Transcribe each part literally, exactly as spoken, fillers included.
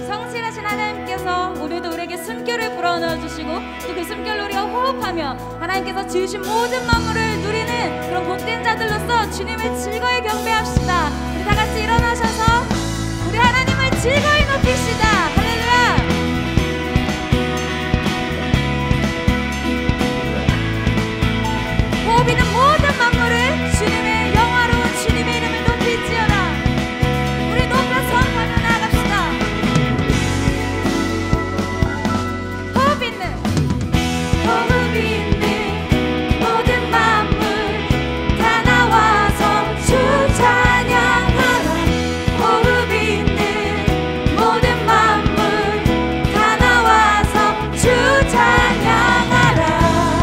성실하신 하나님께서 오늘도 우리에게 숨결을 불어넣어 주시고 또 그 숨결로 우리가 호흡하며 하나님께서 지으신 모든 만물을 누리는 그런 복된 자들로서 주님을 즐거이 경배합시다. 우리 다 같이 일어나셔서 우리 하나님을 즐거이 높이시다. 할렐루야. 호흡 있는 모든 만물을 주님의 영화로운 주님의 이름을 높이지어라. 우리 높여서 하며 나아갑시다. 호흡 있는 호흡 있는 모든 만물 다 나와서 주 찬양하라. 호흡 있는 모든 만물 다 나와서 주 찬양하라.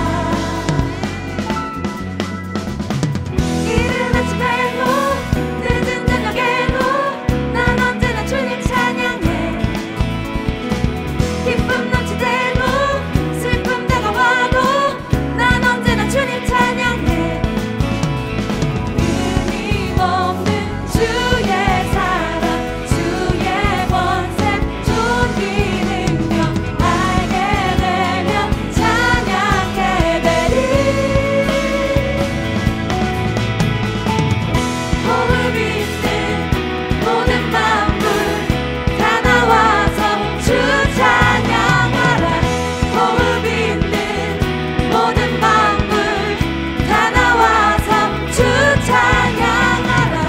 이른 아침에도 늦은 저녁에도 난 언제나 주님 찬양해. 기쁨 넘치대도 슬픔 다가와도 난 언제나 주님 찬양해. 끊임없는 주의 사랑 주의 권세 존귀 능력 알게 되면 찬양해 되리. 호흡 있는 모든 만물 다 나와서 주 찬양하라. 호흡 있는 모든 만물 다 나와서 주 찬양하라.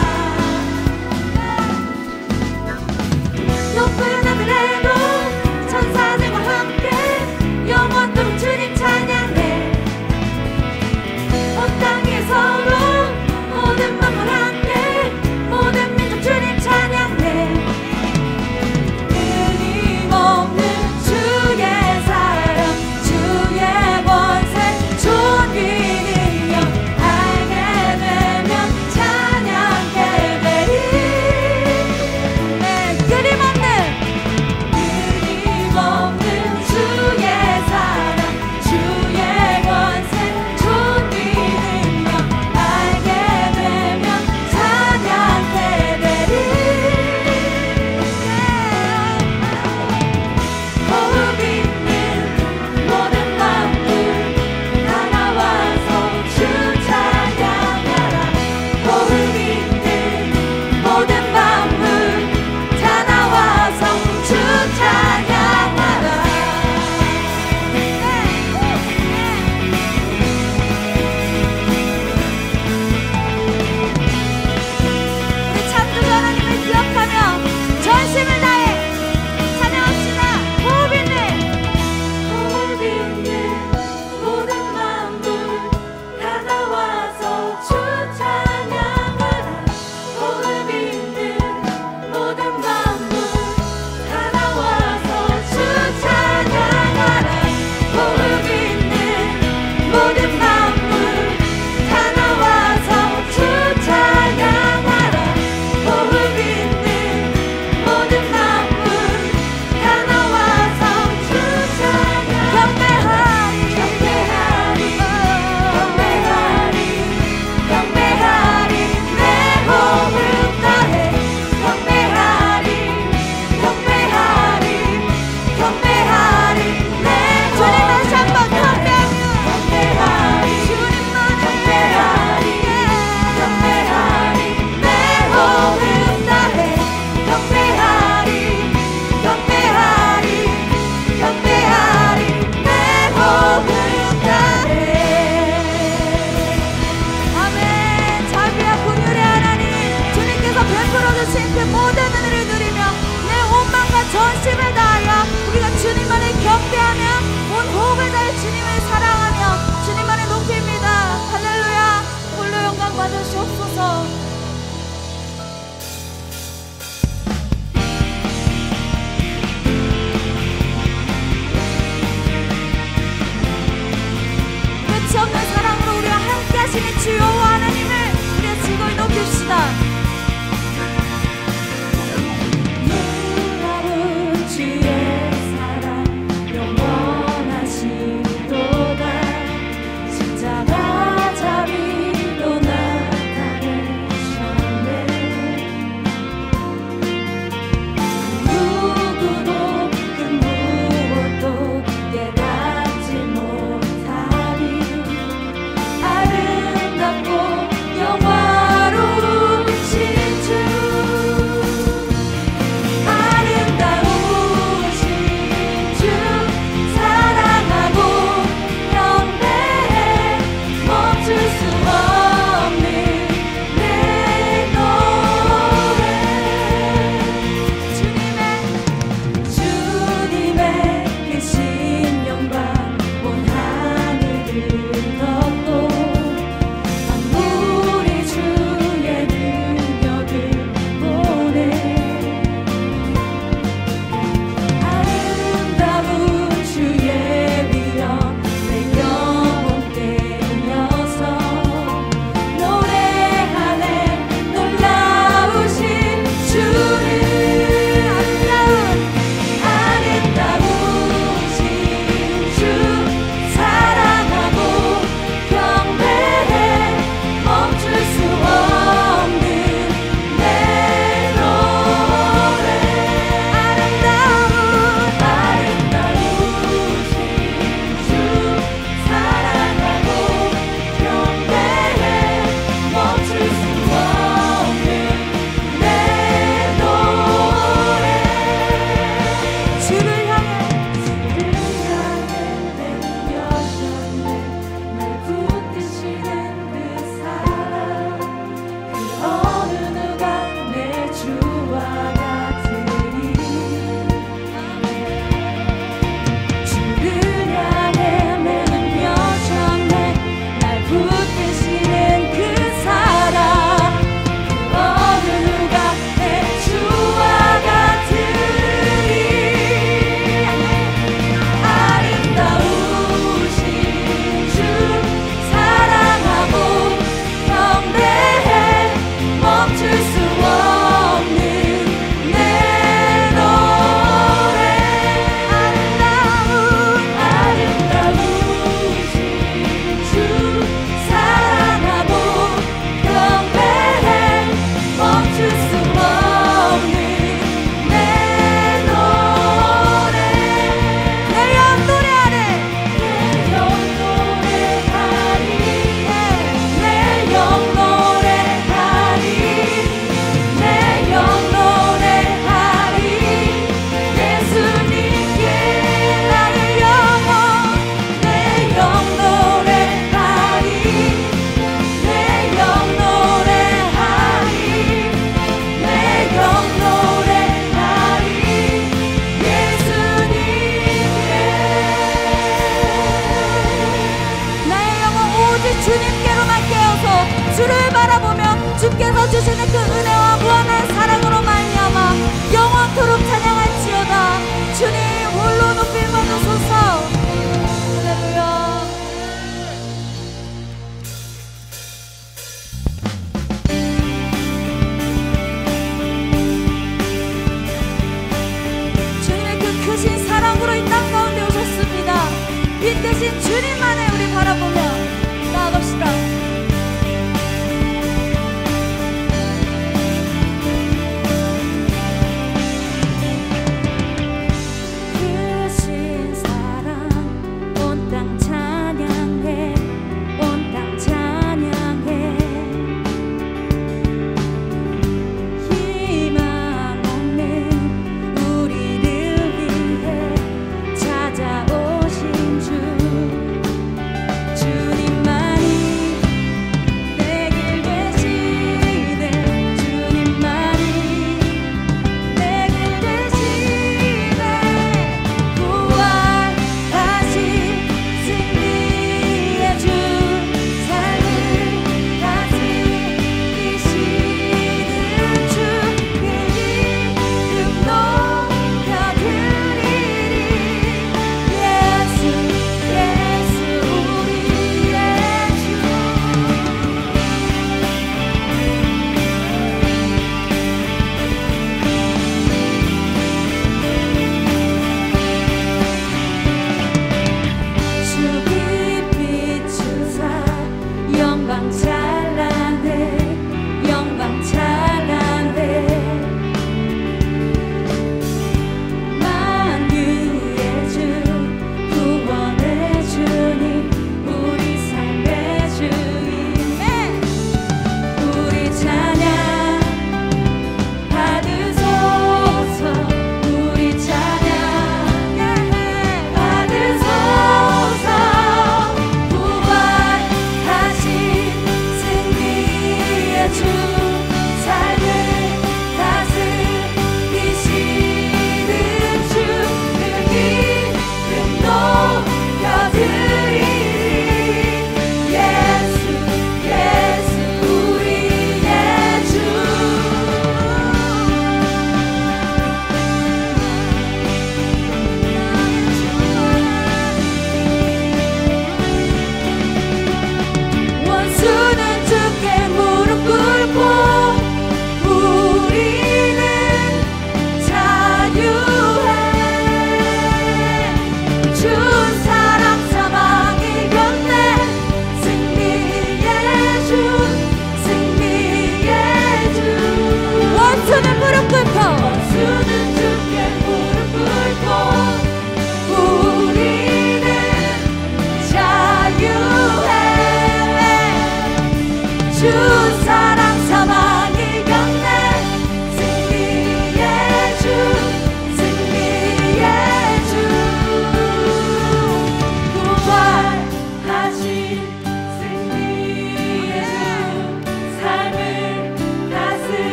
높은 하늘에도 천사들과 함께 영원토록 주님 찬양해. 온 땅 위에서도 모든 만물 함께 모든 민족 주님 찬양해. 끊임없는 주의 사랑 주의 권세 존귀 능력 알게 되면 찬양해 되리. 네, 끊임없는 끊임없는 주의 사랑 주의 권세 존귀 능력 알게 되면 찬양해 되리. 호흡 있는 모든 만물 다 나와서 주 찬양하라. 호흡 있는 모든 만물 다 나와서 주 찬양하라. 우리 창조주 하나님을 기억하며 전심을 다해 찬양합시다. 호흡 있는 호흡 있는 모든 만물 다 나와서 주 찬양하라. 호흡 있는 모든 만물 다 나와서 주 찬양하라. 호흡 있는 모든 만물 다 나와서 주 찬양하라. 호흡 있는 모든 만물 다 나와서 주 찬양. 경배하리 경배하리 경배하리 경배하리 내 호흡 다해. 경배하리 경배하리 경배하리 내 주님 다시 한번 경배하며 경배하리 주님만 경배하리 경배하리 내 호흡 다해. 경배하리 경배하리 경배하리 내 호흡 다해. 아멘. 자비와 긍휼의 하나님 주님께서 베풀어 주신 그 모든 은혜를 누리며 내 온 마음과 전심을 다하여 우리가 주님만을 경배하며 온 호흡을 다해 주님을 사랑하며 주님만을 높입니다. 할렐루야. 홀로 영광 받으시옵소서. 끝이 없는 사랑으로 우리와 함께 하시는 주여와 하나님을 우리가 즐거이 높입시다. 멈출 수 없는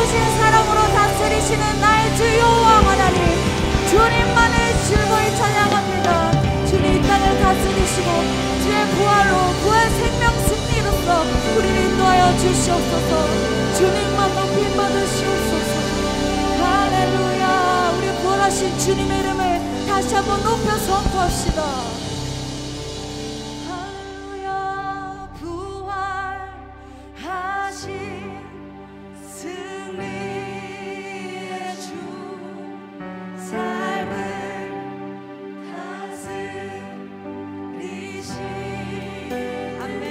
크신 사랑으로 다스리시는 나의 주 여호와 하나님, 주님만을 즐거이 찬양합니다. 주님 이 땅을 다스리시고 주의 부활로 부활 생명 승리로서 우리를 인도하여 주시옵소서. 주님만 높이 받으시옵소서. 할렐루야. 우리 부활하신 주님의 이름을 다시 한번 높여 선포합시다. 할렐루야. 부활하신 승리의 주, 삶을 다스리신 아멘.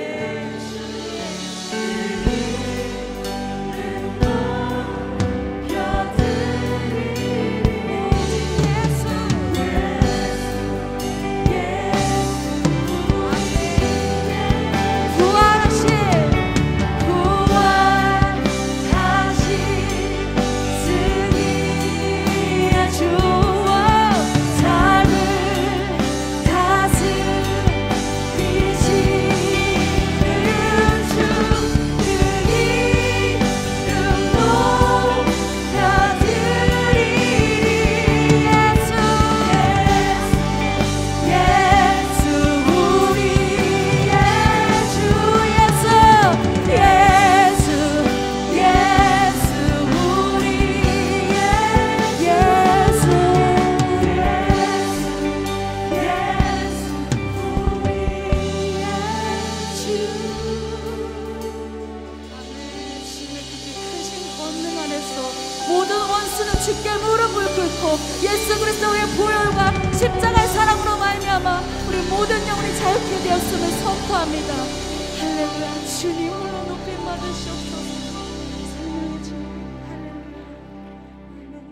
모든 원수는 주께 무릎을 꿇고 예수 그리스도의 보혈과 십자가의 사랑으로 말미암아 우리 모든 영혼이 자유케 되었음을 선포합니다. 할렐루야. 주님 홀로 높이 받으시옵소서. 사랑의 주님. 할렐루야. 아멘.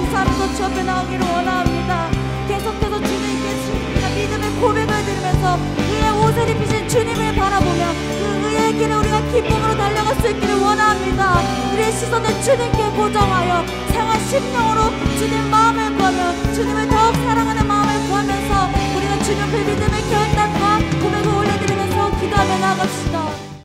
감사하면서 주 앞에 나오기를 원합니다. 계속해서 주님께 우리가 믿음의 고백을 드리면서 의의 옷을 입히신 주님을 바라보며 그 의의 길에 우리가 기쁨으로 달려갈 수 있기를 원합니다. 우리의 시선을 주님께 고정하여 생활 심령으로 주님 마음을 구하며 주님을